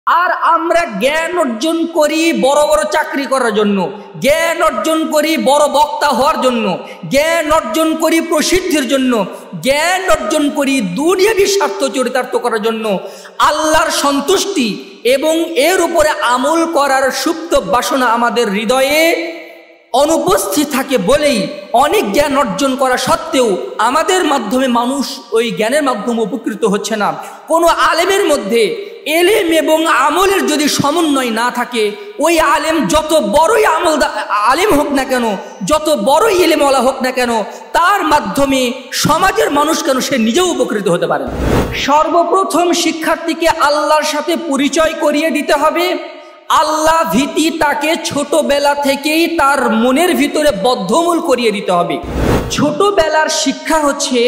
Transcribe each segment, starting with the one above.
আর আমরা জ্ঞান অর্জন করি বড় বড় চাকরি করার জন্য, জ্ঞান অর্জন করি বড় বক্তা হওয়ার জন্য, জ্ঞান অর্জন করি প্রসিদ্ধির জন্য, জ্ঞান অর্জন করি দুনিয়াবী স্বার্থ চরিতার্থ করার জন্য। আল্লাহর সন্তুষ্টি এবং এর উপরে আমল করার সুপ্ত বাসনা আমাদের হৃদয়ে অনুপস্থিত থাকে বলেই অনেক জ্ঞান অর্জন করা সত্ত্বেও আমাদের মাধ্যমে মানুষ ওই জ্ঞানের মাধ্যমে উপকৃত হচ্ছে না। কোনো আলেমের মধ্যে এলেম এবং আমলের যদি সমন্বয় না থাকে, ওই আলেম যত বড়ই আলেম হোক না কেন, যত বড়ই এলেমওয়ালা হোক না কেন, তার মাধ্যমে সমাজের মানুষ কেন সে নিজেও উপকৃত হতে পারে না। সর্বপ্রথম শিক্ষার্থীকে আল্লাহর সাথে পরিচয় করিয়ে দিতে হবে। আল্লাহ ভীতি তাকে ছোটবেলা থেকেই তার মনের ভিতরে বদ্ধমূল করিয়ে দিতে হবে। ছোটবেলার শিক্ষা হচ্ছে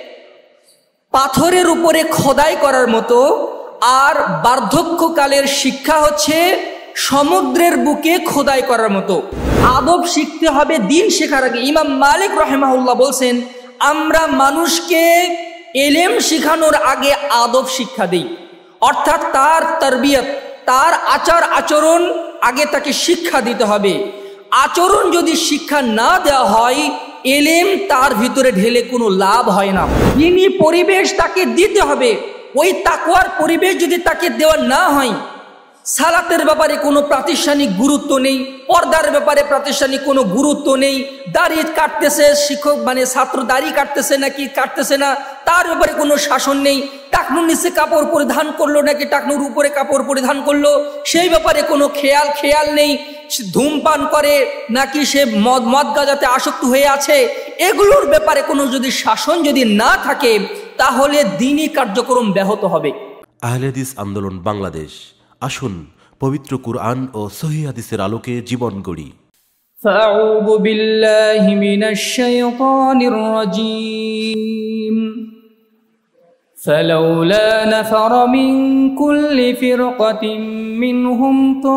পাথরের উপরে খোদাই করার মতো, আর বার্ধক্যকালের শিক্ষা হচ্ছে সমুদ্রের বুকে খোদাই করার মতো। আদব শিখতে হবে দিন শেখার আগে। ইমাম মালিক রাহিমাহুল্লাহ বলছেন, আমরা মানুষকে এলেম শিখানোর আগে আদব শিক্ষা দেই, অর্থাৎ তার তারবিয়ত, তার আচার আচরণ আগে তাকে শিক্ষা দিতে হবে। আচরণ যদি শিক্ষা না দেওয়া হয়, এলেম তার ভিতরে ঢেলে কোনো লাভ হয় না। দিনী পরিবেশ তাকে দিতে হবে। ওই তাকওয়ার পরিবেশ যদি তাকে দেওয়া না হয়, সালাতের ব্যাপারে কোনো প্রাতিষ্ঠানিক গুরুত্ব নেই, পর্দার ব্যাপারে প্রাতিষ্ঠানিক কোনো গুরুত্ব নেই, দাড়ি কাটতেছে শিক্ষক ছাত্র দাড়ি কাটতেছে নাকি কাটতেছে না তার ব্যাপারে কোনো শাসন নেই, টাকনুর নিচে কাপড় পরিধান করলো নাকি টাকনুর উপরে কাপড় পরিধান করলো সেই ব্যাপারে কোনো খেয়াল নেই, ধূমপান করে নাকি সে মদ গাঁজাতে আসক্ত হয়ে আছে, এগুলোর ব্যাপারে কোনো যদি শাসন যদি না থাকে, তাহলে দ্বীনি কার্যক্রম ব্যাহত হবে। আহলে হাদিস আন্দোলন বাংলাদেশ, আসুন পবিত্র কুরআন ও সহিহ হাদিসের আলোকে জীবন গড়ি। ফাউযু বিল্লাহি মিনাশ শাইতানির রাজীম। ফালাউলা নাফারা মিন কুল্লি ফিরকাতিন মিনহুম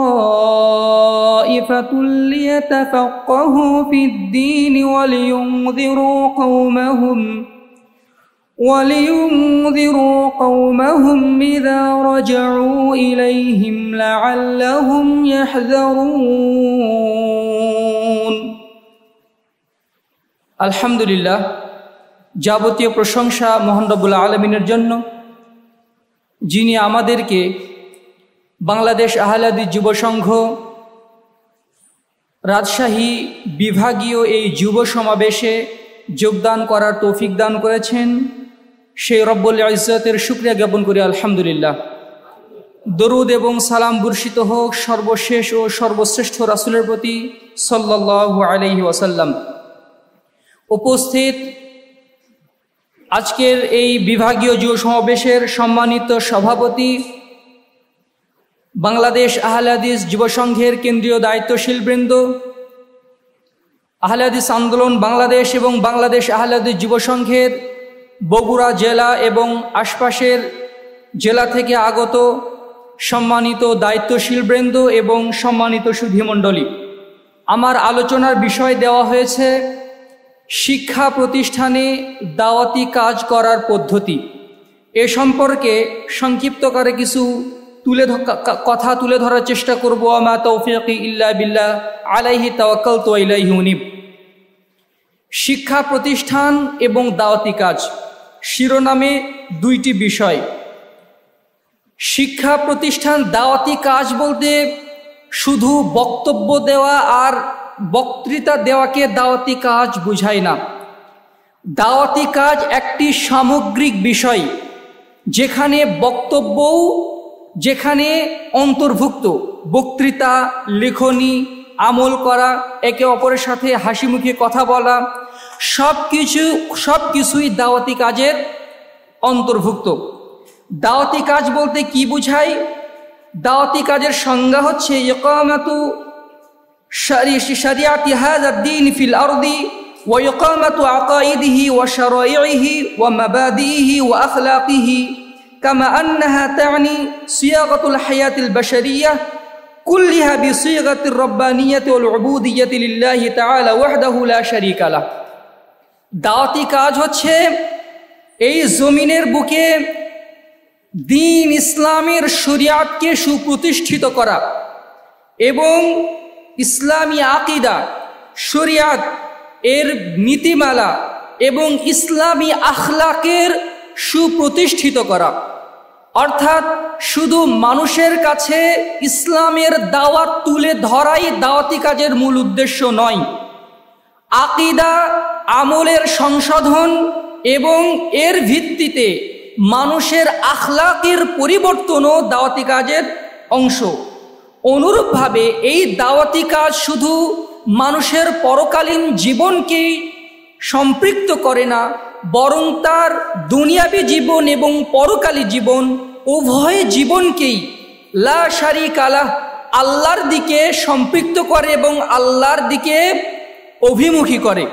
তাইফাতুল লিয়াতাফাক্কাহু ফিদ-দীন ওয়া লিয়ুনযিরু قومهم إذا رجعوا إليهم لعلهم يحذرون। আলহামদুলিল্লাহ, যাবতীয় প্রশংসা মহান রব্বুল আলামিনের জন্য, যিনি আমাদেরকে বাংলাদেশ আহলে হাদিস যুব সংঘ রাজশাহী বিভাগীয় এই যুব সমাবেশে যোগদান করার তৌফিক দান করেছেন। সেই রব্বুল ইজ্জতের শুকরিয়া জ্ঞাপন করি আলহামদুলিল্লাহ। দরুদ এবং সালাম বর্ষিত হোক সর্বশেষ ও সর্বশ্রেষ্ঠ রাসূলের প্রতি সাল্লাল্লাহু আলাইহি ওয়াসাল্লাম। উপস্থিত আজকের এই বিভাগীয় যুব সমাবেশের সম্মানিত সভাপতি, বাংলাদেশ আহলে হাদিস যুব সংঘের কেন্দ্রীয় দায়িত্বশীল বৃন্দ, আহলে হাদিস আন্দোলন বাংলাদেশ এবং বাংলাদেশ আহলে হাদিস যুব সংঘের বগুড়া জেলা এবং আশপাশের জেলা থেকে আগত সম্মানিত দায়িত্বশীল বৃন্দ এবং সম্মানিত সুধীমণ্ডলী, আমার আলোচনার বিষয় দেওয়া হয়েছে শিক্ষা প্রতিষ্ঠানে দাওয়াতি কাজ করার পদ্ধতি। এ সম্পর্কে সংক্ষিপ্তকারে কিছু কথা তুলে ধরার চেষ্টা করব। আমা তৌফিকি ইল্লা বিল্লাহ, আলাইহি তাওয়াক্কালতু ওয়া ইলাইহি উনীব। শিক্ষা প্রতিষ্ঠান এবং দাওয়াতি কাজ শিরোনামে দুইটি বিষয়। শিক্ষা প্রতিষ্ঠান দাওয়াতি কাজ বলতে শুধু বক্তব্য দেওয়া আর বক্তৃতা দেওয়াকে দাওয়াতি কাজ বুঝায় না। দাওয়াতি কাজ একটি সামগ্রিক বিষয়, যেখানে বক্তব্যও যেখানে অন্তর্ভুক্ত, বক্তৃতা, লেখনী, আমল করা, একে অপরের সাথে হাসি মুখে কথা বলা, সবকিছুই দাওয়াতি কাজের অন্তর্ভুক্ত। দাওয়াতি কাজ বলতে কি বুঝায়? দাওয়াতি কাজের সংজ্ঞা হচ্ছে ইকামাতু শরিয়াতি হাযাদ দ্বীন ফিল আরদি ওয়া ইকামাতু আকাইদিহি ওয়া শারাইহি ওয়া মাবাদিহি ওয়া আখলাকিহি কামা আন্নাহা তা'নি সিয়াগাতুল হায়াতিল বাশারিয়াহ কুল্লিহা বিসিগাতির রাব্বানিয়্যাতি ওয়াল উবুদিয়্যাতি লিল্লাহি তাআলা ওয়াহদাহু লা শারীকা লাহ। দাওয়াতি কাজ হচ্ছে এই জমিনের বুকে দ্বীন ইসলামের শরিয়াতকে সুপ্রতিষ্ঠিত করা এবং ইসলামী আকিদা, শরিয়াত এর নীতিমালা এবং ইসলামী আখলাকের সুপ্রতিষ্ঠিত করা। অর্থাৎ শুধু মানুষের কাছে ইসলামের দাওয়াত তুলে ধরাই দাওয়াতি কাজের মূল উদ্দেশ্য নয়, আকিদা আমলের সংশোধন এবং এর ভিত্তিতে মানুষের আখলাকের পরিবর্তনও দাওয়াতি কাজের অংশ। অনুরূপভাবে এই দাওয়াতি কাজ শুধু মানুষের পরকালীন জীবনকেই সম্পৃক্ত করে না, বরং তার দুনিয়াবী জীবন এবং পরকালী জীবন উভয় জীবনকেই লা শারিকা লাহ আল্লাহর দিকে সম্পৃক্ত করে এবং আল্লাহর দিকে অভিমুখী করে।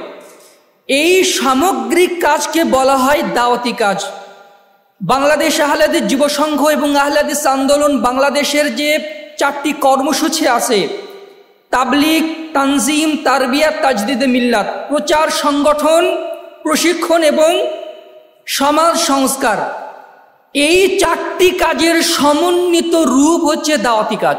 এই সামগ্রিক কাজকে বলা হয় দাওয়াতি কাজ। বাংলাদেশ আহলে হাদিস যুব সংঘ এবং আহলে হাদিস আন্দোলন বাংলাদেশের যে 4টি কর্মসূচি আছে, তাবলিগ, তানজিম, তারবিয়াত, তাজদিদে মিল্লাত, প্রচার, সংগঠন, প্রশিক্ষণ এবং সমাজ সংস্কার, এই 4টি কাজের সমন্বিত রূপ হচ্ছে দাওয়াতি কাজ।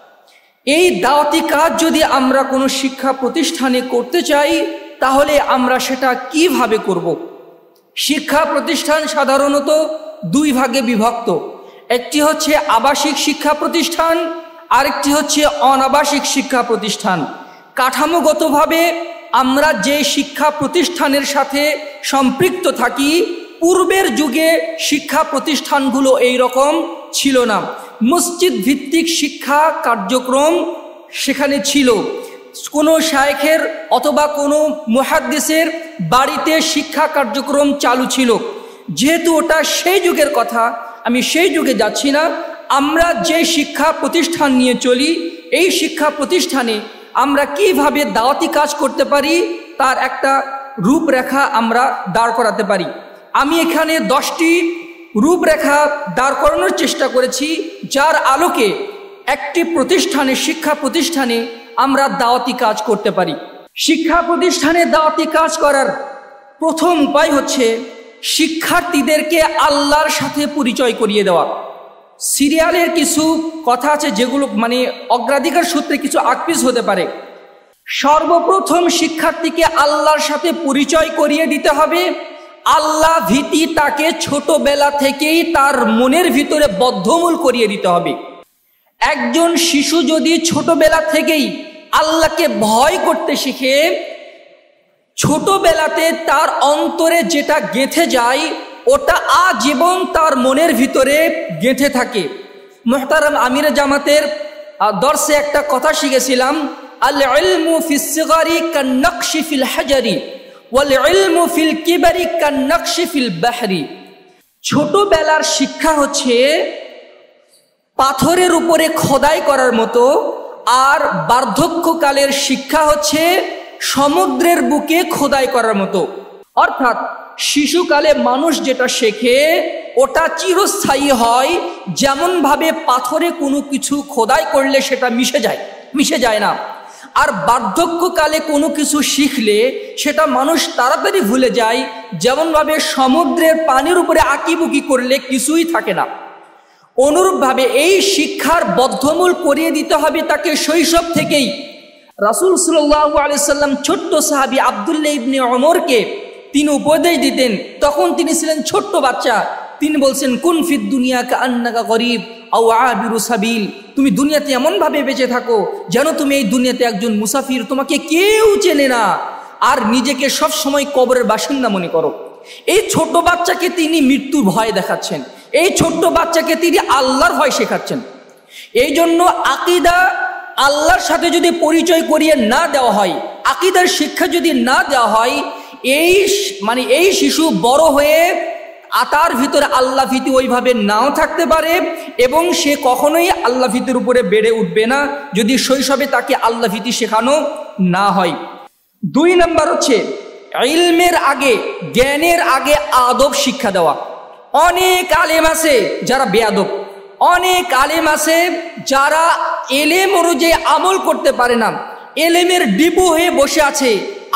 এই দাওয়াতি কাজ যদি আমরা কোনো শিক্ষা প্রতিষ্ঠানে করতে চাই তাহলে আমরা সেটা কিভাবে করব? শিক্ষা প্রতিষ্ঠান সাধারণত 2 ভাগে বিভক্ত। একটি হচ্ছে আবাসিক শিক্ষা প্রতিষ্ঠান, আরেকটি হচ্ছে অনাবাসিক শিক্ষা প্রতিষ্ঠান। কাঠামোগতভাবে আমরা যে শিক্ষা প্রতিষ্ঠানের সাথে সম্পৃক্ত থাকি, পূর্বের যুগে শিক্ষা প্রতিষ্ঠানগুলো এই রকম ছিল না। মসজিদ ভিত্তিক শিক্ষা কার্যক্রম সেখানে ছিল। কোনো শায়েখের অথবা কোনো মুহাদ্দিসের বাড়িতে শিক্ষা কার্যক্রম চালু ছিল। যেহেতু ওটা সেই যুগের কথা, আমি সেই যুগে যাচ্ছি না। আমরা যে শিক্ষা প্রতিষ্ঠান নিয়ে চলি, এই শিক্ষা প্রতিষ্ঠানে আমরা কিভাবে দাওয়াতি কাজ করতে পারি তার একটা রূপরেখা আমরা দাঁড় করাতে পারি। আমি এখানে 10টি রূপরেখা দাঁড় করানোর চেষ্টা করেছি, যার আলোকে একটি প্রতিষ্ঠানে, শিক্ষা প্রতিষ্ঠানে আমরা দাওয়াতি কাজ করতে পারি। শিক্ষা প্রতিষ্ঠানে দাওয়াতি কাজ করার প্রথম উপায় হচ্ছে শিক্ষার্থীদেরকে আল্লাহর সাথে পরিচয় করিয়ে দেওয়া। সিরিয়ালের কিছু কথা আছে যেগুলো অগ্রাধিকার সূত্রে কিছু আকপিস হতে পারে। সর্বপ্রথম শিক্ষার্থীকে আল্লাহর সাথে পরিচয় করিয়ে দিতে হবে। আল্লাহ ভীতি তাকে ছোটবেলা থেকেই তার মনের ভিতরে বদ্ধমূল করিয়ে দিতে হবে। একজন শিশু যদি ছোটবেলা থেকেই আল্লাহকে ভয় করতে শিখে, ছোটবেলাতে তার অন্তরে যেটা গেঁথে যায় ওটা আজীবন তার মনের ভিতরে গেঁথে থাকে। মুহতারাম আমিরে জামাতের দর্শে একটা কথা শিখেছিলাম, আল ইলমু ফিস সিগারি কান্নাকশি ফিল হাজারি ওয়াল ইলমু ফিল কিবারি কান্নাকশি ফিল বাহরি। ছোটবেলার শিক্ষা হচ্ছে পাথরের উপরে খোদাই করার মতো, আর বার্ধক্যকালের শিক্ষা হচ্ছে সমুদ্রের বুকে খোদাই করার মতো। অর্থাৎ শিশুকালে মানুষ যেটা শেখে ওটা চিরস্থায়ী হয়, যেমনভাবে পাথরে কোনো কিছু খোদাই করলে সেটা মিশে যায় না। আর বার্ধক্যকালে কোনো কিছু শিখলে সেটা মানুষ তাড়াতাড়ি ভুলে যায়, যেমনভাবে সমুদ্রের পানির উপরে আঁকিবুকি করলে কিছুই থাকে না। অনুরূপভাবে এই শিক্ষার বদ্ধমূল করিয়ে দিতে হবে তাকে শৈশব থেকেই। রাসূল সাল্লাল্লাহু আলাইহি সাল্লাম ছোট্ট সাহাবী আব্দুল্লাহ ইবনে ওমরকে তিনি উপদেশ দিতেন, তখন তিনি ছিলেন ছোট্ট বাচ্চা। তিনি বলছেন, কুন ফিদ দুনিয়া কাআন্নাকা গরীব আও আবিরু সাবিল। তুমি দুনিয়াতে এমনভাবে বেঁচে থাকো যেন তুমি এই দুনিয়াতে একজন মুসাফির, তোমাকে কেউ চেনে না, আর নিজেকে সব সময় কবরের বাসিন্দা মনে করো। এই ছোট্ট বাচ্চাকে তিনি মৃত্যুর ভয় দেখাচ্ছেন, এই ছোট্ট বাচ্চাকে তিনি আল্লাহর ভয় শেখাচ্ছেন। এই জন্য আকিদা আল্লাহর সাথে যদি পরিচয় করিয়ে না দেওয়া হয়, আকিদার শিক্ষা যদি না দেওয়া হয়, এই শিশু বড় হয়ে তার ভিতরে আল্লাহ ভীতি ওইভাবে নাও থাকতে পারে এবং সে কখনোই আল্লাহ ভীতির উপরে বেড়ে উঠবে না যদি শৈশবে তাকে আল্লাহ ভীতি শেখানো না হয়। 2 নম্বর হচ্ছে ইলমের আগে, জ্ঞানের আগে আদব শিক্ষা দেওয়া। অনেক আলেম আছে যারা বেয়াদব, অনেক আলেম আছে যারা এলেম অনুযায়ী আমল করতে পারে না, এলেমের ডিপো হয়ে বসে আছে,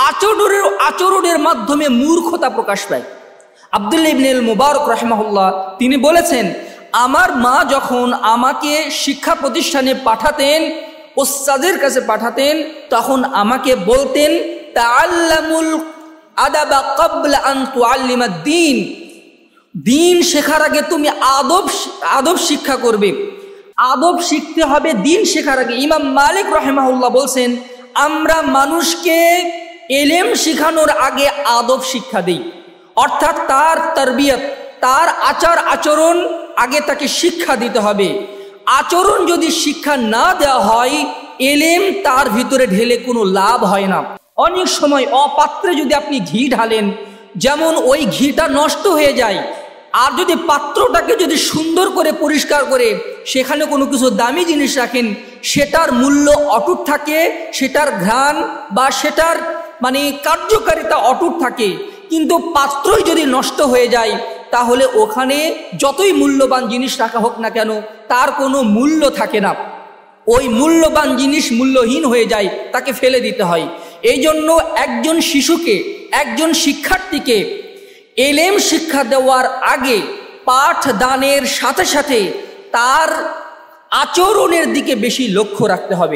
আচরণের মাধ্যমে মূর্খতা প্রকাশ পায়। আব্দুল্লাহ ইবনে আল মুবারক রাহিমাহুল্লাহ তিনি বলেছেন, আমার মা যখন আমাকে শিক্ষা প্রতিষ্ঠানে পাঠাতেন, ওস্তাদের কাছে পাঠাতেন, তখন আমাকে বলতেন তাআল্লামুল আদাবা ক্বাবলা আন তুআল্লিমাদ দ্বীন, দিন শেখার আগে তুমি আদব শিক্ষা করবে। আদব শিখতে হবে দিন শেখার আগে। ইমাম মালিক রাহিমাহুল্লাহ বলছেন, আমরা মানুষকে এলেম শিখানোর আগে আদব শিক্ষা দেই, অর্থাৎ তার তারবিয়ত, তার আচার আচরণ আগে তাকে শিক্ষা দিতে হবে। আচরণ যদি শিক্ষা না দেওয়া হয়, এলেম তার ভিতরে ঢেলে কোনো লাভ হয় না। অনেক সময় অপাত্রে যদি আপনি ঘি ঢালেন, যেমন ওই ঘিটা নষ্ট হয়ে যায়, আর যদি পাত্রটাকে যদি সুন্দর করে পরিষ্কার করে সেখানে কোনো কিছু দামি জিনিস রাখেন, সেটার মূল্য অটুট থাকে, সেটার ঘ্রাণ বা সেটার কার্যকারিতা অটুট থাকে। কিন্তু পাত্রই যদি নষ্ট হয়ে যায়, তাহলে ওখানে যতই মূল্যবান জিনিস রাখা হোক না কেন, তার কোনো মূল্য থাকে না। ওই মূল্যবান জিনিস মূল্যহীন হয়ে যায়, তাকে ফেলে দিতে হয়। এই জন্য একজন শিশুকে, একজন শিক্ষার্থীকে এলেম শিক্ষা দেওয়ার আগে পাঠ দানের সাথে সাথে তার আচরণের দিকে বেশি লক্ষ্য রাখতে হবে।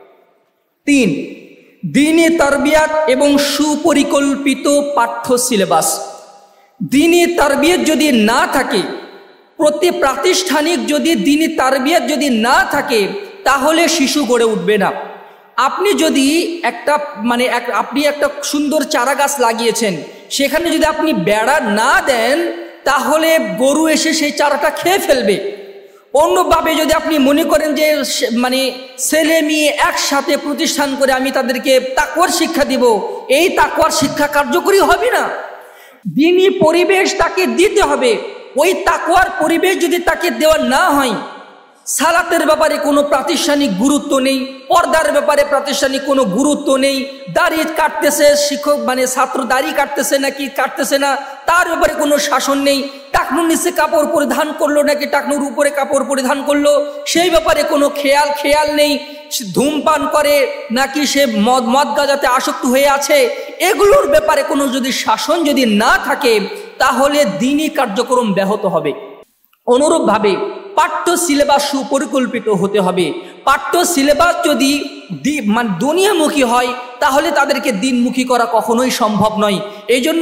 3, দ্বীনি তারবিয়াত এবং সুপরিকল্পিত পাঠ্য সিলেবাস। দ্বীনি তারবিয়াত যদি না থাকে, প্রতি প্রাতিষ্ঠানিক যদি দ্বীনি তারবিয়াত যদি না থাকে, তাহলে শিশু গড়ে উঠবে না। আপনি যদি আপনি একটা সুন্দর চারা গাছ লাগিয়েছেন, সেখানে যদি আপনি বেড়া না দেন, তাহলে গরু এসে সেই চারাটা খেয়ে ফেলবে। অন্যভাবে যদি আপনি মনে করেন যে ছেলে মেয়ে একসাথে প্রতিষ্ঠান করে আমি তাদেরকে তাকওয়ার শিক্ষা দিব, এই তাকওয়ার শিক্ষা কার্যকরী হবে না। দ্বীনি পরিবেশ তাকে দিতে হবে। ওই তাকওয়ার পরিবেশ যদি তাকে দেওয়া না হয়, সালাতের ব্যাপারে কোনো প্রাতিষ্ঠানিক গুরুত্ব নেই, পর্দার ব্যাপারে প্রাতিষ্ঠানিক কোনো গুরুত্ব নেই, দাড়ি কাটতেছে শিক্ষক ছাত্র দাড়ি কাটতেছে নাকি কাটতেছে না তার ব্যাপারে কোনো শাসন নেই, টাকনুর নিচে কাপড় পরিধান করলো নাকি টাকনুর উপরে কাপড় পরিধান করলো সেই ব্যাপারে কোনো খেয়াল নেই, ধূমপান করে নাকি সে মদ গাঁজাতে আসক্ত হয়ে আছে, এগুলোর ব্যাপারে কোনো যদি শাসন যদি না থাকে, তাহলে দ্বীনি কার্যক্রম ব্যাহত হবে। অনুরূপভাবে পাঠ্য সিলেবাস সুপরিকল্পিত হতে হবে। পাঠ্য সিলেবাস যদি দুনিয়ামুখী হয়, তাহলে তাদেরকে দিনমুখী করা কখনোই সম্ভব নয়। এই জন্য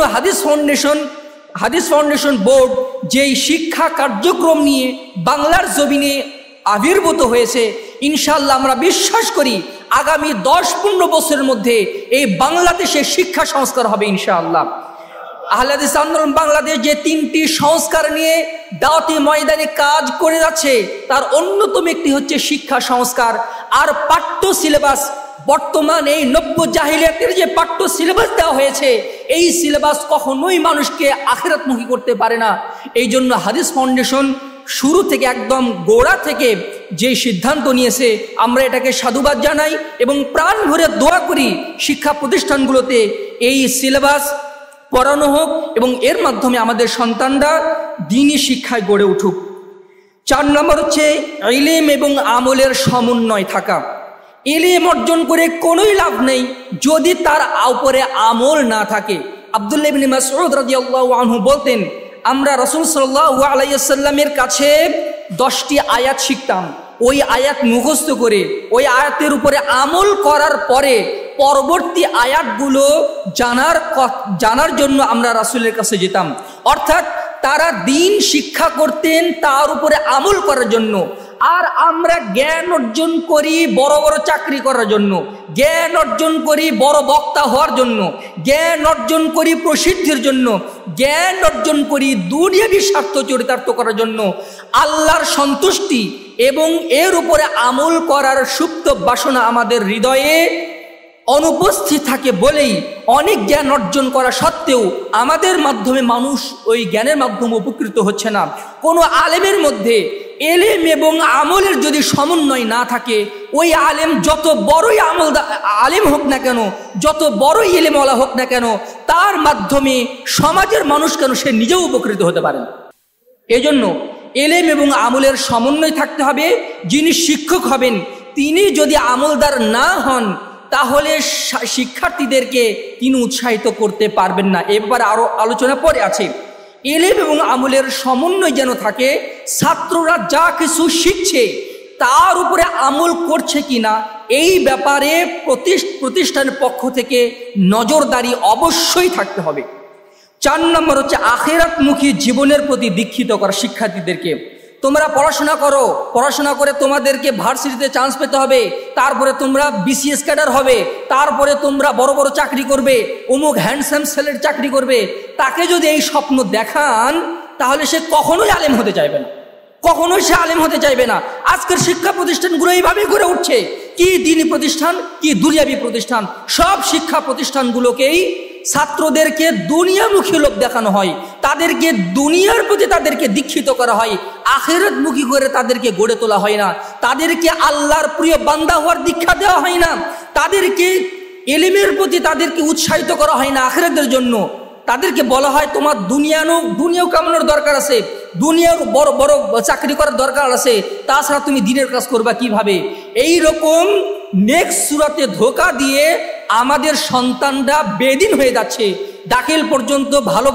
হাদিস ফাউন্ডেশন বোর্ড যেই শিক্ষা কার্যক্রম নিয়ে বাংলার জমিনে আবির্ভূত হয়েছে, ইনশাআল্লাহ আমরা বিশ্বাস করি আগামী 10-15 বছরের মধ্যে এই বাংলাদেশে শিক্ষা সংস্কার হবে ইনশাআল্লাহ। আহলে হাদিস আন্দোলন বাংলাদেশ যে 3টি সংস্কার নিয়ে দাওয়াতি ময়দানে কাজ করে যাচ্ছে, তার অন্যতম একটি হচ্ছে শিক্ষা সংস্কার। আর পাঠ্য সিলেবাস, বর্তমান এই নব্য জাহিলিয়াতের যে পাঠ্য সিলেবাস দেওয়া হয়েছে, এই সিলেবাস কখনোই মানুষকে আখিরাতমুখী করতে পারে না। এই জন্য হাদিস ফাউন্ডেশন শুরু থেকে একদম গোড়া থেকে যে সিদ্ধান্ত নিয়েছে, আমরা এটাকে সাধুবাদ জানাই এবং প্রাণ ভরে দোয়া করি শিক্ষা প্রতিষ্ঠানগুলোতে এই সিলেবাস পড়ানো হোক এবং এর মাধ্যমে আমাদের সন্তানরা দ্বীনি শিক্ষায় গড়ে উঠুক। 4 নম্বর হচ্ছে ইলম এবং আমলের সমন্বয় থাকা। ইলম অর্জন করে কোনোই লাভ নেই যদি তার উপরে আমল না থাকে। আব্দুল্লাহ ইবনে মাসউদ রাদিয়াল্লাহু আনহু বলতেন, আমরা রাসূল সাল্লাল্লাহু আলাইহি ওয়াসাল্লামের কাছে 10টি আয়াত শিখতাম, ওই আয়াত মুখস্থ করে ওই আয়াতের উপরে আমল করার পরে পরবর্তী আয়াতগুলো জানার জন্য আমরা রাসূলের কাছে যেতাম। অর্থাৎ তারা দ্বীন শিক্ষা করতেন তার উপরে আমল করার জন্য। আর আমরা জ্ঞান অর্জন করি বড় বড় চাকরি করার জন্য, জ্ঞান অর্জন করি বড় বক্তা হওয়ার জন্য, জ্ঞান অর্জন করি প্রসিদ্ধির জন্য, জ্ঞান অর্জন করি দুনিয়াবি স্বার্থ চরিতার্থ করার জন্য। আল্লাহর সন্তুষ্টি এবং এর উপরে আমল করার সুপ্ত বাসনা আমাদের হৃদয়ে অনুপস্থিত থাকে বলেই অনেক জ্ঞান অর্জন করা সত্ত্বেও আমাদের মাধ্যমে মানুষ ওই জ্ঞানের মাধ্যমে উপকৃত হচ্ছে না। কোনো আলেমের মধ্যে এলেম এবং আমলের যদি সমন্বয় না থাকে, ওই আলেম যত বড়ই আলেম হোক না কেন, যত বড়ই এলেমওয়ালা হোক না কেন, তার মাধ্যমে সমাজের মানুষ কেন সে নিজেও উপকৃত হতে পারে না। এজন্য এলেম এবং আমলের সমন্বয় থাকতে হবে। যিনি শিক্ষক হবেন তিনি যদি আমলদার না হন, তাহলে শিক্ষার্থীদেরকে তিনি উৎসাহিত করতে পারবেন না। এবার আরো আলোচনা পরে আছে। ইলম এবং আমলের সমন্বয় যেন থাকে। ছাত্ররা যা কিছু শিখছে তার উপরে আমল করছে কিনা এই ব্যাপারে প্রতিষ্ঠানের পক্ষ থেকে নজরদারি অবশ্যই থাকতে হবে। 4 নম্বর হচ্ছে আখিরাতমুখী জীবনের প্রতি দীক্ষিত করা শিক্ষার্থীদেরকে। তোমরা পড়াশোনা করো, পড়াশোনা করে তোমাদেরকে ভার্সিটিতে চান্স পেতে হবে, তারপরে তোমরা বিসিএস ক্যাডার হবে, তারপরে তোমরা বড় বড় চাকরি করবে, অমুক হ্যান্ডসাম ছেলের চাকরি করবে। তাকে যদি এই স্বপ্ন দেখান তাহলে সে কখনোই আলেম হতে চাইবে না, কখনোই সে আলেম হতে চাইবে না। আজকের শিক্ষা প্রতিষ্ঠানগুলো এইভাবেই গড়ে উঠছে, কি দ্বীনি প্রতিষ্ঠান কি দুনিয়াবী প্রতিষ্ঠান। সব শিক্ষা প্রতিষ্ঠানগুলোকেই ছাত্রদেরকে দুনিয়ামুখী লোক দেখানো হয়, তাদেরকে দুনিয়ার প্রতি তাদেরকে দীক্ষিত করা হয়, আখিরাতমুখী করে তাদেরকে গড়ে তোলা হয় না, তাদেরকে আল্লাহর প্রিয় বান্দা হওয়ার দীক্ষা দেওয়া হয় না, তাদেরকে ইলমের প্রতি তাদেরকে উৎসাহিত করা হয় না আখিরাতের জন্য। তাদেরকে বলা হয় তোমার দুনিয়াও কামানোর দরকার আছে, দুনিয়ার বড় বড় চাকরি করার দরকার আছে, তাছাড়া তুমি দিনের কাজ করবা কিভাবে। এই রকম নেক্সট সূরাতে ধোঁকা দিয়ে আমাদের সন্তানরা বেদিন হয়ে যাচ্ছে। দাখিল পর্যন্ত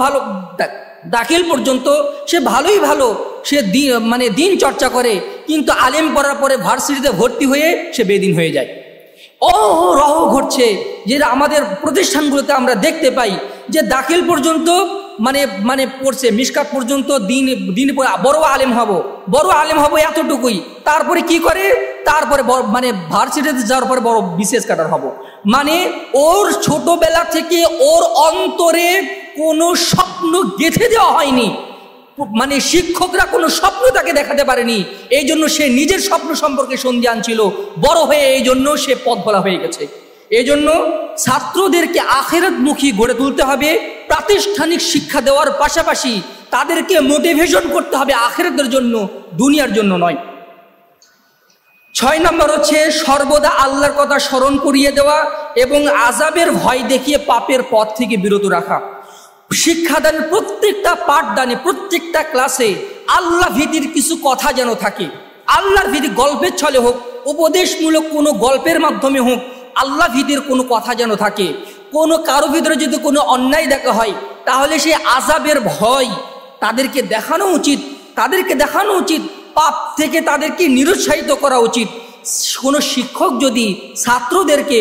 দাখিল পর্যন্ত সে ভালোই ভালো, সে দিন চর্চা করে, কিন্তু আলেম পড়ার পরে ভার্সিটিতে ভর্তি হয়ে সে বেদিন হয়ে যায়। অহরহ ঘটছে, যেটা আমাদের প্রতিষ্ঠানগুলোতে আমরা দেখতে পাই যে দাখিল পর্যন্ত মানে পড়ছে, মিশকাত পর্যন্ত দিন বড় আলেম হব এতটুকুই, তারপরে কি করে, তারপরে ভার্সিটিতে যাওয়ার পরে বড় বিশেষ কাটার হব। মানে ওর ছোটবেলা থেকে ওর অন্তরে কোনো স্বপ্ন গেঁথে দেওয়া হয়নি, মানে শিক্ষকরা কোনো স্বপ্ন তাকে দেখাতে পারেনি, এই জন্য সে নিজের স্বপ্ন সম্পর্কে সন্ধান ছিল, বড় হয়ে এই জন্য সে পথ ভোলা হয়ে গেছে। এই জন্য ছাত্রদেরকে আখিরাতমুখী গড়ে তুলতে হবে, প্রাতিষ্ঠানিক শিক্ষা দেওয়ার পাশাপাশি তাদেরকে মোটিভেশন করতে হবে আখিরাতের জন্য, দুনিয়ার জন্য নয়। 6 নম্বর হচ্ছে সর্বদা আল্লাহর কথা স্মরণ করিয়ে দেওয়া এবং আযাবের ভয় দেখিয়ে পাপের পথ থেকে বিরত রাখা। শিক্ষাদানের প্রত্যেকটা পাঠদানে প্রত্যেকটা ক্লাসে আল্লাহ ভীতির কিছু কথা যেন থাকে, আল্লাহর ভীতি, গল্পের ছলে হোক, উপদেশমূলক কোনো গল্পের মাধ্যমে হোক, আল্লাহ ভীতির কোনো কথা যেন থাকে। কোনো কারো ভিতরে যদি কোনো অন্যায় দেখা হয় তাহলে সে আযাবের ভয় তাদেরকে দেখানো উচিত, পাপ থেকে তাদেরকে নিরুৎসাহিত করা উচিত। কোনো শিক্ষক যদি ছাত্রদেরকে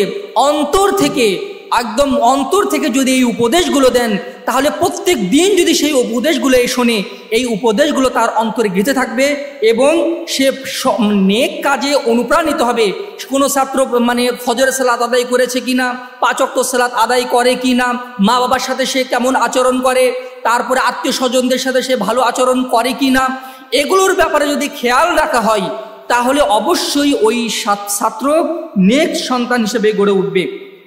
একদম অন্তর থেকে যদি এই উপদেশগুলো দেন তাহলে প্রত্যেক দিন যদি সেই উপদেশগুলো শোনে, এই উপদেশগুলো তার অন্তরে গেঁথে থাকবে এবং সে নেক কাজে অনুপ্রাণিত হবে। কোনো ছাত্র ফজরের সালাত আদায় করেছে কিনা, 5 ওয়াক্ত সালাত আদায় করে কিনা, মা বাবার সাথে সে কেমন আচরণ করে, তারপরে আত্মীয় স্বজনদের সাথে সে ভালো আচরণ করে কিনা, এগুলোর ব্যাপারে যদি খেয়াল রাখা হয় তাহলে অবশ্যই ওই ছাত্র নেক সন্তান হিসেবে গড়ে উঠবে।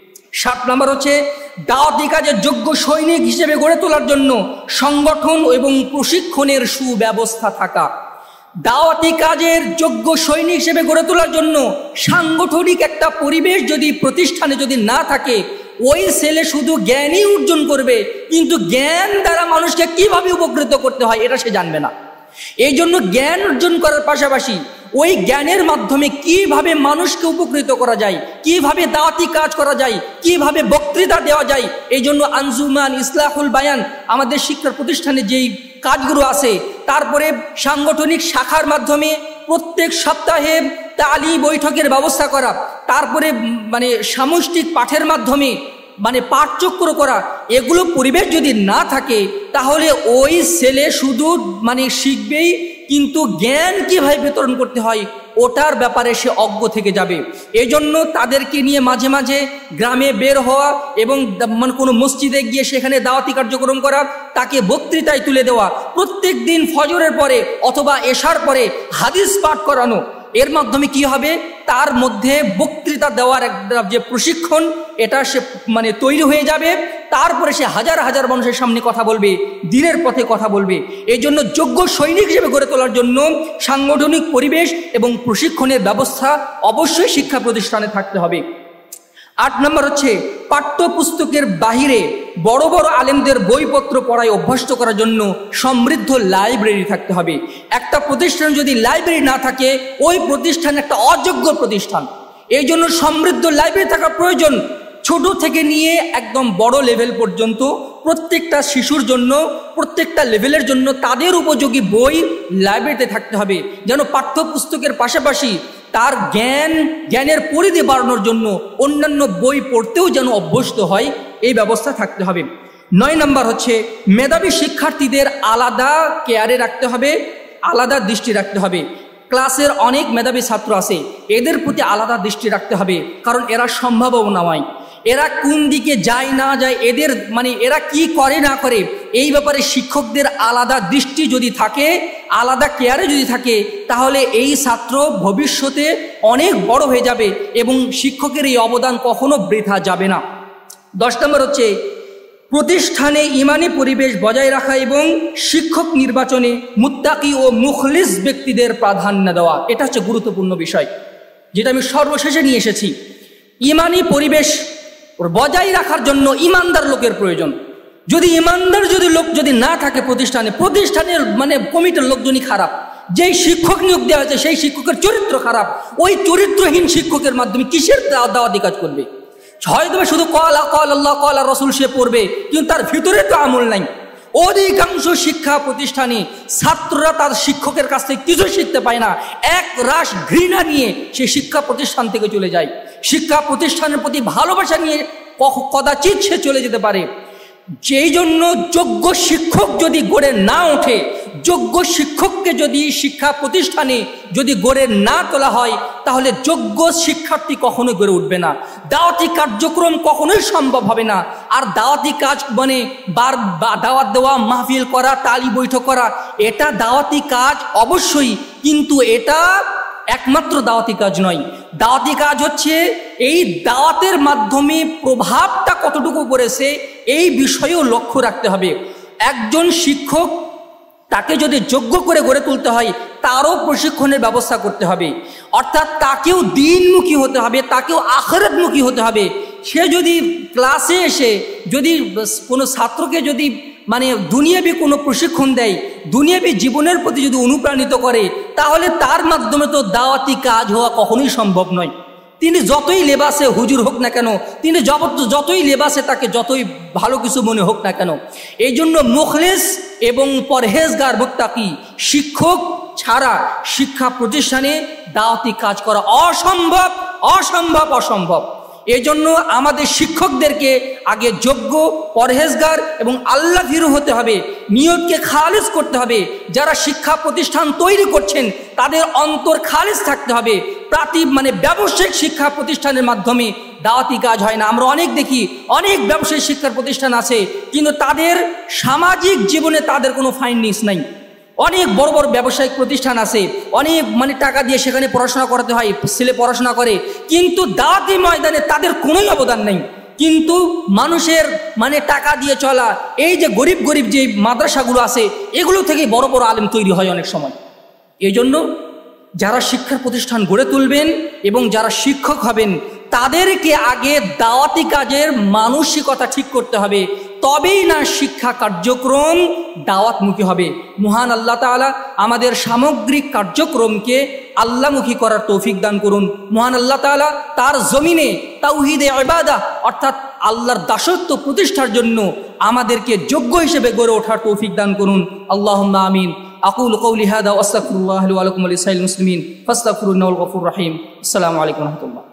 7 নম্বর হচ্ছে দাওয়াতি কাজের যোগ্য সৈনিক হিসেবে গড়ে তোলার জন্য সংগঠন এবং প্রশিক্ষণের সুব্যবস্থা থাকা। দাওয়াতি কাজের যোগ্য সৈনিক হিসেবে গড়ে তোলার জন্য সাংগঠনিক একটা পরিবেশ যদি প্রতিষ্ঠানে যদি না থাকে, ওই ছেলে শুধু জ্ঞানই অর্জন করবে, কিন্তু জ্ঞান দ্বারা মানুষকে কিভাবে উপকৃত করতে হয় এটা সে জানবে না। এই জন্য জ্ঞান অর্জন করার পাশাপাশি ওই জ্ঞানের মাধ্যমে কিভাবে মানুষকে উপকৃত করা যায়, কিভাবে দাওয়াতি কাজ করা যায়, কিভাবে বক্তৃতা দেওয়া যায়, এই জন্য আঞ্জুমান, ইসলাহুল বায়ান আমাদের শিক্ষা প্রতিষ্ঠানে যেই কাজগুলো আছে, তারপরে সাংগঠনিক শাখার মাধ্যমে প্রত্যেক সপ্তাহে তালি বৈঠকের ব্যবস্থা করা, তারপরে সামষ্টিক পাঠের মাধ্যমে পাঠচক্র করা, এগুলো পরিবেশ যদি না থাকে তাহলে ওই ছেলে শুধু শিখবেই, কিন্তু জ্ঞান কিভাবে বিতরণ করতে হয় ওটার ব্যাপারে সে অজ্ঞ থেকে যাবে। এই জন্য তাদেরকে নিয়ে মাঝে মাঝে গ্রামে বের হওয়া এবং কোনো মসজিদে গিয়ে সেখানে দাওয়াতি কার্যক্রম করা, তাকে বক্তৃতায় তুলে দেওয়া, প্রত্যেক দিন ফজরের পরে অথবা এশার পরে হাদিস পাঠ করানো, এর মাধ্যমে কি হবে, তার মধ্যে বক্তৃতা দেওয়ার একটা যে প্রশিক্ষণ এটা সে তৈরি হয়ে যাবে। তারপরে সে হাজার হাজার মানুষের সামনে কথা বলবে, দ্বীনের পথে কথা বলবে। এই জন্য যোগ্য সৈনিক হিসেবে গড়ে তোলার জন্য সাংগঠনিক পরিবেশ এবং প্রশিক্ষণের ব্যবস্থা অবশ্যই শিক্ষা প্রতিষ্ঠানে থাকতে হবে। 8 নম্বর হচ্ছে পাঠ্যপুস্তকের বাহিরে বড় বড় আলেমদের বইপত্র পড়ায় অভ্যস্ত করার জন্য সমৃদ্ধ লাইব্রেরি থাকতে হবে। একটা প্রতিষ্ঠান যদি লাইব্রেরি না থাকে ওই প্রতিষ্ঠান একটা অযোগ্য প্রতিষ্ঠান। এই জন্য সমৃদ্ধ লাইব্রেরি থাকা প্রয়োজন। ছোট থেকে নিয়ে একদম বড় লেভেল পর্যন্ত প্রত্যেকটা শিশুর জন্য, প্রত্যেকটা লেভেলের জন্য তাদের উপযোগী বই লাইব্রেরিতে থাকতে হবে, যেন পাঠ্যপুস্তকের পাশাপাশি তার জ্ঞানের পরিধি বাড়ানোর জন্য অন্যান্য বই পড়তেও যেন অভ্যস্ত হয়, এই ব্যবস্থা থাকতে হবে। 9 নম্বর হচ্ছে মেধাবী শিক্ষার্থীদের আলাদা কেয়ারে রাখতে হবে, আলাদা দৃষ্টি রাখতে হবে। ক্লাসের অনেক মেধাবী ছাত্র আছে, এদের প্রতি আলাদা দৃষ্টি রাখতে হবে, কারণ এরা সম্ভাবনাময়, এরা কোন দিকে যায় না যায়, এদের এরা কি করে না করে, এই ব্যাপারে শিক্ষকদের আলাদা দৃষ্টি যদি থাকে, আলাদা কেয়ারে যদি থাকে, তাহলে এই ছাত্র ভবিষ্যতে অনেক বড় হয়ে যাবে এবং শিক্ষকের এই অবদান কখনো বৃথা যাবে না। 10 নম্বর হচ্ছে প্রতিষ্ঠানে ইমানি পরিবেশ বজায় রাখা এবং শিক্ষক নির্বাচনে মুত্তাকি ও মুখলিস ব্যক্তিদের প্রাধান্য দেওয়া। এটা হচ্ছে গুরুত্বপূর্ণ বিষয়, যেটা আমি সর্বশেষে নিয়ে এসেছি। ইমানি পরিবেশ বজায় রাখার জন্য ইমানদার লোকের প্রয়োজন। যদি ইমানদার লোক যদি না থাকে প্রতিষ্ঠানের কমিটির লোকজনই খারাপ, যেই শিক্ষক নিয়োগ দেওয়া হয়েছে সেই শিক্ষকের চরিত্র খারাপ, ওই চরিত্রহীন শিক্ষকের মাধ্যমে কিসের দাওয়াতি কাজ করবে? হয়তো শুধু কলা আল্লাহ কলা রসুল সে পড়বে, কিন্তু তার ভিতরে তো আমল নাই। অধিকাংশ শিক্ষা প্রতিষ্ঠানে ছাত্ররা তার শিক্ষকের কাছ থেকে কিছু শিখতে পায় না, এক রাশ ঘৃণা নিয়ে সে শিক্ষা প্রতিষ্ঠান থেকে চলে যায়। শিক্ষা প্রতিষ্ঠানের প্রতি ভালোবাসা নিয়ে কদাচিৎ সে চলে যেতে পারে। যেই জন্য যোগ্য শিক্ষক যদি গড়ে না ওঠে, যোগ্য শিক্ষককে যদি শিক্ষা প্রতিষ্ঠানে যদি গড়ে না তোলা হয়, তাহলে যোগ্য শিক্ষার্থী কখনোই গড়ে উঠবে না, দাওয়াতি কার্যক্রম কখনোই সম্ভব হবে না। আর দাওয়াতি কাজ দাওয়াত দেওয়া, মাহফিল করা, তালি বৈঠক করা, এটা দাওয়াতি কাজ অবশ্যই, কিন্তু এটা একমাত্র দাওয়াতি কাজ নয়। দাওয়াতি কাজ হচ্ছে এই দাওয়াতের মাধ্যমে প্রভাবটা কতটুকু পড়েছে এই বিষয়েও লক্ষ্য রাখতে হবে। একজন শিক্ষক তাকে যদি যোগ্য করে গড়ে তুলতে হয়, তারও প্রশিক্ষণের ব্যবস্থা করতে হবে, অর্থাৎ তাকেও দিনমুখী হতে হবে, তাকেও আখিরাতমুখী হতে হবে। সে যদি ক্লাসে এসে যদি কোনো ছাত্রকে যদি দুনিয়াবী কোনো প্রশিক্ষণ দেয়, দুনিয়াবী জীবনের প্রতি যদি অনুপ্রাণিত করে, তাহলে তার মাধ্যমে তো দাওয়াতি কাজ হওয়া কখনোই সম্ভব নয়। তিনি যতই লেবাসে হুজুর হোক না কেন, তিনি যতই লেবাসে তাকে যতই ভালো কিছু মনে হোক না কেন, এই জন্য মুখলিস এবং পরহেজগার মুত্তাকি শিক্ষক ছাড়া শিক্ষা প্রতিষ্ঠানে দাওয়াতি কাজ করা অসম্ভব অসম্ভব অসম্ভব। এই জন্য আমাদের শিক্ষকদেরকে আগে যোগ্য, পরহেজগার এবং আল্লাহ ভীরু হতে হবে, নিয়তকে খালিস করতে হবে। যারা শিক্ষা প্রতিষ্ঠান তৈরি করছেন তাদের অন্তর খালিস থাকতে হবে। ব্যবসায়িক শিক্ষা প্রতিষ্ঠানের মাধ্যমে দাওয়াতি কাজ হয় না। আমরা অনেক দেখি, অনেক ব্যবসায়িক শিক্ষার প্রতিষ্ঠান আছে, কিন্তু তাদের সামাজিক জীবনে তাদের কোনো ফাইন্ডিংস নাই। অনেক বড় বড় ব্যবসায়িক প্রতিষ্ঠান আছে, অনেক টাকা দিয়ে সেখানে পড়াশোনা করাতে হয়, ছেলে পড়াশোনা করে, কিন্তু দাওয়াতি ময়দানে তাদের কোনোই অবদান নেই। কিন্তু মানুষের টাকা দিয়ে চলা এই যে গরিব গরিব যে মাদ্রাসাগুলো আছে, এগুলো থেকে বড় বড় আলেম তৈরি হয় অনেক সময়। এই জন্য যারা শিক্ষার প্রতিষ্ঠান গড়ে তুলবেন এবং যারা শিক্ষক হবেন, তাদেরকে আগে দাওয়াতি কাজের মানসিকতা ঠিক করতে হবে, তবেই না শিক্ষা কার্যক্রম দাওয়াতমুখী হবে। মহান আল্লাহ তাআলা আমাদের সামগ্রিক কার্যক্রমকে আল্লাহমুখী করার তৌফিক দান করুন। মহান আল্লাহ তাআলা তার জমিনে তাওহীদে ইবাদা অর্থাৎ আল্লাহর দাসত্ব প্রতিষ্ঠার জন্য আমাদেরকে যোগ্য হিসেবে গড়ে ওঠার তৌফিক দান করুন। আল্লাহুম্মা আমিন। আকুলু কওলি হাযা ওয়া আস্তাগফিরুল্লাহ লি ওয়া লাকুম ওয়া লিসাইরিল মুসলিমিন ফাস্তাগফিরুহু ইন্নাহুল গফুরুর রহিম। আসসালামু আলাইকুম ওয়া রাহমাতুল্লাহ।